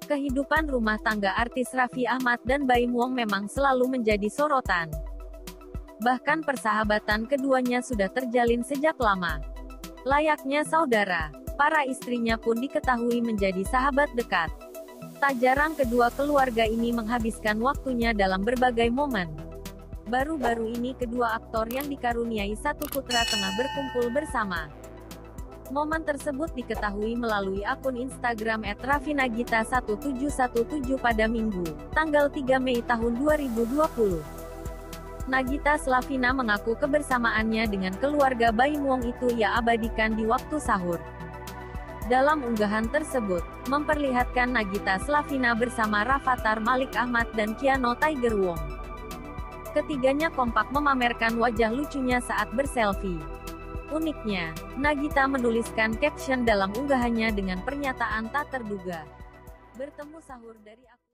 Kehidupan rumah tangga artis Raffi Ahmad dan Baim Wong memang selalu menjadi sorotan. Bahkan persahabatan keduanya sudah terjalin sejak lama. Layaknya saudara, para istrinya pun diketahui menjadi sahabat dekat. Tak jarang kedua keluarga ini menghabiskan waktunya dalam berbagai momen. Baru-baru ini kedua aktor yang dikaruniai satu putra tengah berkumpul bersama. Momen tersebut diketahui melalui akun Instagram @raffinagita1717 pada Minggu, tanggal 3 Mei tahun 2020. Nagita Slavina mengaku kebersamaannya dengan keluarga Baim Wong itu ia abadikan di waktu sahur. Dalam unggahan tersebut, memperlihatkan Nagita Slavina bersama Rafathar Malik Ahmad dan Keanu Tiger Wong. Ketiganya kompak memamerkan wajah lucunya saat berselfie. Uniknya, Nagita menuliskan caption dalam unggahannya dengan pernyataan tak terduga. Bertemu sahur dari akun